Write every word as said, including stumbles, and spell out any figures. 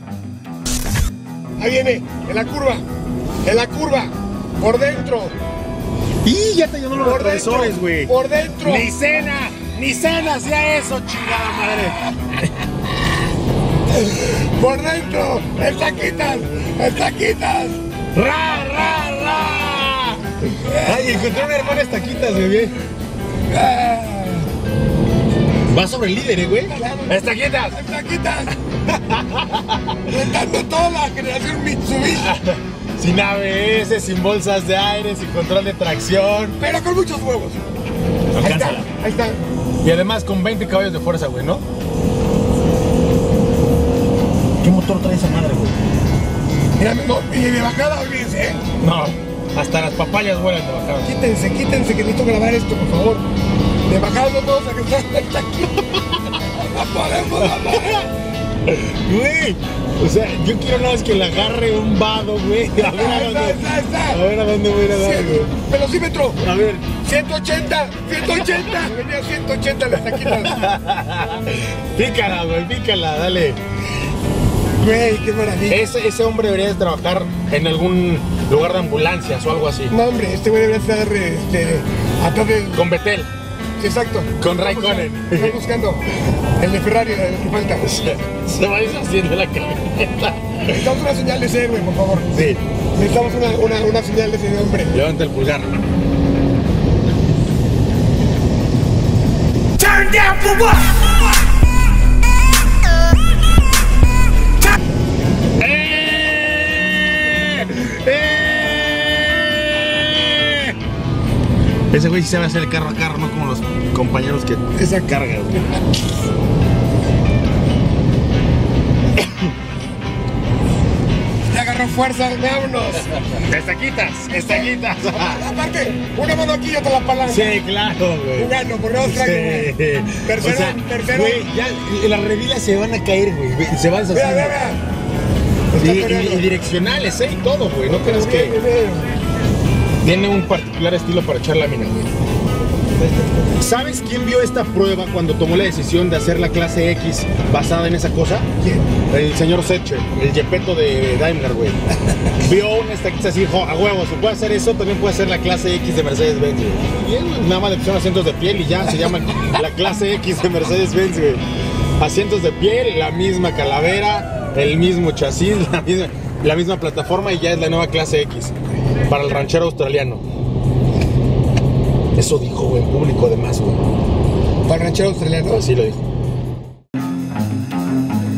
Ahí viene, en la curva, en la curva, por dentro. Y ya te llenó los Por retrovisores, dentro, güey. por dentro. Ni cena, ni cena hacía eso, chingada madre. Por dentro, el taquitas, el taquitas. ¡Ra, ra, ra! Ay, encontré una hermana taquitas, bebé. Va sobre el líder, eh, güey. ¡Estaquitas! ¡Estaquitas! Rentando toda la generación Mitsubishi. Sin A B S, sin bolsas de aire, sin control de tracción. Pero con muchos huevos. Ahí está, ahí está. Y además con veinte caballos de fuerza, güey, ¿no? ¿Qué motor trae esa madre, güey? Mira, no, y de bajada, olvídense, ¿eh? No, hasta las papayas vuelan de bajada. Quítense, quítense, que necesito grabar esto, por favor. De bajada no podemos alcanzar el taquito. No podemos hablar. Güey, o sea, yo quiero nada más que le agarre un vado, güey. A ver a dónde, Está, está. a ver a dónde voy a ir a dar, güey. Velocímetro. A ver. ciento ochenta, ciento ochenta. Venía ciento ochenta las taquitas. Pícala, güey, pícala, dale. Güey, qué maravilla. Ese, ese hombre debería de trabajar en algún lugar de ambulancias o algo así. No, hombre, este güey debería estar este, atrás del... Con Betel. Sí, exacto. Con Raikkonen. Estoy buscando el de Ferrari, el que falta. Se, se va deshaciendo la camioneta. Necesitamos una señal de ese, güey, por favor. Sí. Necesitamos una, una, una señal de ese hombre. Levanta el pulgar. Turn down for what? Ese güey sí sabe hacer el carro a carro, no como los compañeros que esa carga, güey. Ya agarró fuerza, vámonos. Estaquitas, estaquitas. Aparte, una mano aquí y otra la palanca. Sí, claro, güey. Un gano, por no traigo, güey. Sí. Tercero, O sea, tercero. güey, ya las revilas se van a caer, güey. Se van a Vea, deshacer. vea, Y, vea. y- y direccionales, ¿eh? Y todo, güey. No creas que tiene un particular estilo para echar lámina, güey. ¿Sabes quién vio esta prueba cuando tomó la decisión de hacer la clase X basada en esa cosa? ¿Quién? El señor Setcher, el Gepetto de Daimler, güey. Vio una estaquita así, dijo, a huevo, si puede hacer eso, también puede hacer la clase X de Mercedes-Benz, güey. Bien, güey, nada más le pusieron asientos de piel y ya se llama la clase X de Mercedes-Benz, güey. Asientos de piel, la misma calavera, el mismo chasis, la misma, la misma plataforma y ya es la nueva clase X para el ranchero australiano. Eso dijo, güey, en público además, güey. ¿Para el ranchero australiano? Así lo dijo.